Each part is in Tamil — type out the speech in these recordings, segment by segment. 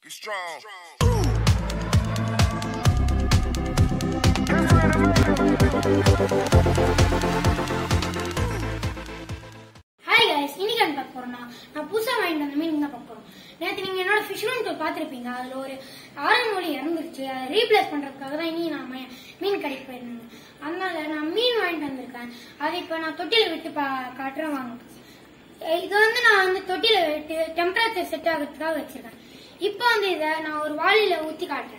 strong. Hi guys, இன்னைக்கு என்ன பார்க்க போறோம்னா நான் புதுசா வாங்கிட்டு வந்த மீன் தான் பார்க்க போறோம். நேத்து நீங்க என்னோட ஃபிஷ் ரூம் டூர் பாத்திருப்பீங்க. அதுல ஒரு ஆரஞ்சு மொழி இறந்துருச்சு. அதை ரீப்ளேஸ் பண்றதுக்காக தான் இனி நான் மீன் கடைக்கு போயிருந்தேன். அதனால நான் மீன் வாங்கிட்டு வந்திருக்கேன். அதை இப்ப நான் தொட்டில விட்டு காட்டுறேன் வாங்க. இது நான் தொட்டில விட்டு டெம்பரேச்சர் செட் ஆகிறதுக்காக வச்சிருக்கேன். இப்போ இதை நான் ஒரு வாளியில ஊத்தி காட்டுறேன்.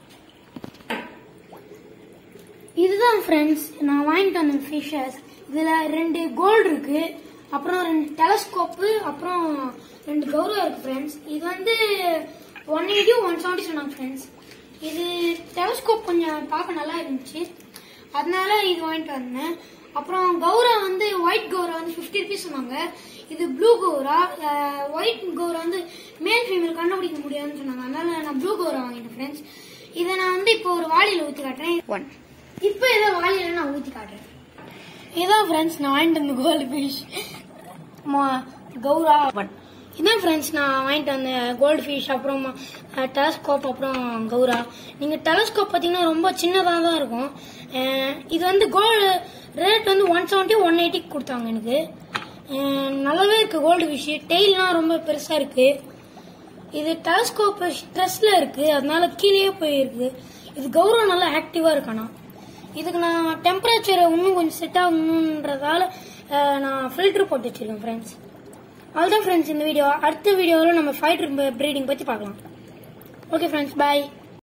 இதுதான் ஃப்ரெண்ட்ஸ் நான் வாங்கிட்டு வந்த ஃபிஷஸ். இதுல 2 கோல்டு இருக்கு, அப்புறம் 2 டெலஸ்கோப்பு, அப்புறம் 2 கௌரவம் இருக்கு ஃப்ரெண்ட்ஸ். இது 180 170 சொன்னாங்க ஃப்ரெண்ட்ஸ். இது டெலஸ்கோப் கொஞ்சம் பார்க்க நல்லா இருந்துச்சு, அதனால இது வாங்கிட்டு வந்தேன். அப்புறம் கௌரா ஒயிட் கௌரா 50 ருபீஸ் சொன்னாங்க. இது ப்ளூ கௌரா. ஒயிட் கௌரா மேல் ஃபீமேல் கண்டுபிடிக்க முடியாதுன்னு சொன்னாங்க, அதனால நான் ப்ளூ கௌரா வாங்கிட்டேன் ஃப்ரெண்ட்ஸ். இதை நான் இப்போ ஒரு வாளியில ஊத்தி காட்டுறேன். இப்போ இதை வாளியில நான் ஊத்தி காட்டுறேன். இதான் ஃப்ரெண்ட்ஸ் நான் வாங்கிட்டு வந்த கோல்டு ஃபிஷ் கௌரா. இதான் ஃப்ரெண்ட்ஸ் நான் வாங்கிட்டு வந்த கோல்டு ஃபிஷ், அப்புறம் டெலஸ்கோப், அப்புறம் கௌரா. நீங்க டெலஸ்கோப் பாத்தீங்கன்னா ரொம்ப சின்னதா தான் இருக்கும். இது கோல்டு ரேட் 170 180 கொடுத்தாங்க எனக்கு. நல்லாவே இருக்கு கோல்டு ஃபிஷ். டெய்லாம் ரொம்ப பெருசா இருக்கு. இது டெலஸ்கோப் ஸ்ட்ரெஸ்ல இருக்கு, அதனால கீழே போயிருக்கு. இது கௌரவ நல்லா ஆக்டிவா இருக்கானா. இதுக்கு நான் டெம்பரேச்சர் இன்னும் கொஞ்சம் செட் ஆகணுன்றதால நான் ஃபில்டர் போட்டு வச்சிருக்கேன் ஃப்ரெண்ட்ஸ். அதுதான் ஃப்ரெண்ட்ஸ் இந்த வீடியோ. அடுத்த வீடியோவில் நம்ம ஃபைட்டர் ப்ரீடிங் பத்தி பார்க்கலாம். ஓகே ஃப்ரெண்ட்ஸ், பாய்.